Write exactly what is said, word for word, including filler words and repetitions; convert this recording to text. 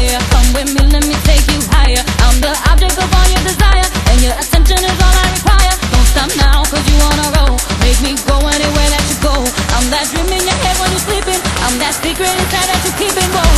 fire. Come with me, let me take you higher. I'm the object of all your desire, and your attention is all I require. Don't stop now, cause you wanna roll. Make me go anywhere that you go. I'm that dream in your head when you're sleeping. I'm that secret inside that you keep it. Whoa.